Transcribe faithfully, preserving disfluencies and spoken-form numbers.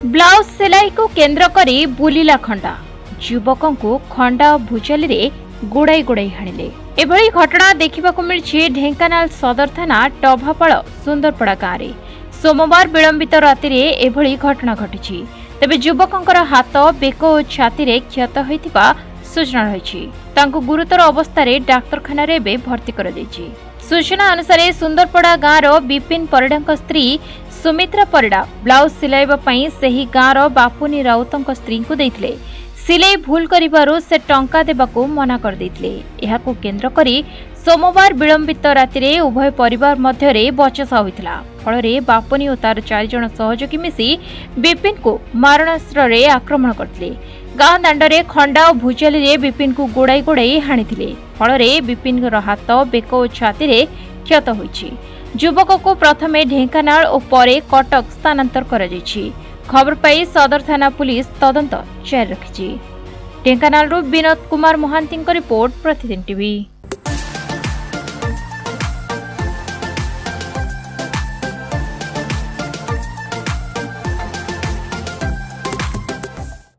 Blouse सिलाई को केन्द्र करी बुलिला खंडा युवकों को खंडा भुजाली रे गुड़ाई गुड़ाई हाणिले। एभली घटना देखा मिली ढेंकानाल सदर थाना टभापाल सुंदरपड़ा गाँव में सोमवार विलंबित राति रे एभली घटना घटी। तेबे युवकों हाथ बेक और छाती रे क्षत होइतिबा सूचना रही। गुरुतर अवस्था डाक्तरखाना रे भर्ती कर दैछि। सूचना अनुसार सुंदरपड़ा गाँव विपिन परिड़ा स्त्री सुमित्रा परिड़ा ब्लाउज सिलाइबा पई सही गाँव बापुनी राउतों स्त्री को देथिले। सिलाई भूल करिबारु से टंका देबाकू मना कर देथिले। एहाकू केन्द्र करी सोमवार विलंबित राति रे उभय परिवार मध्यरे बचसा होइतिला। फलरे बापुनी और तार चार जण सहयोगी मिसी विपिन को मारणास्त्र रे आक्रमण करथिले। गाँ दांडरे खंडा और भुजाली रे विपिन को गोड़ाई गोड़ाई हाणिथिले। फलरे विपिन हाथ बेक और छाती रे क्षत होइछि। युवक को प्रथमे ढेंकानाल और परे कटक स्थानांतर करा जायछि। खबर पाई सदर थाना पुलिस तदंत जारी रखिछि। Dhenkanal Binod Kumar Mahanty report Pratidin TV.